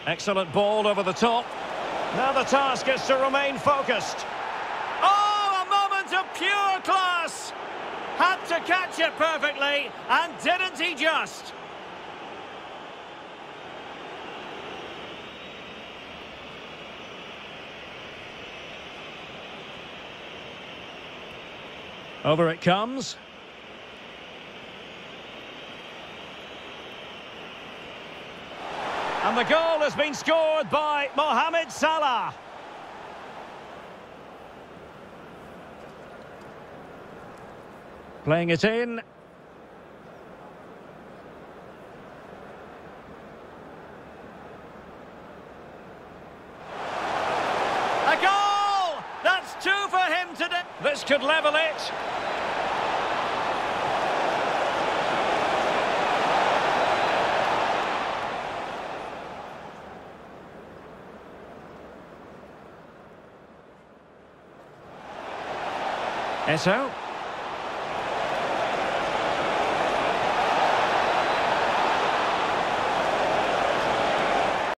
Excellent ball over the top. Now the task is to remain focused. Oh, a moment of pure class! Had to catch it perfectly, and didn't he just? Over it comes. And the goal has been scored by Mohamed Salah. Playing it in. A goal! That's two for him today. This could level it. Eto.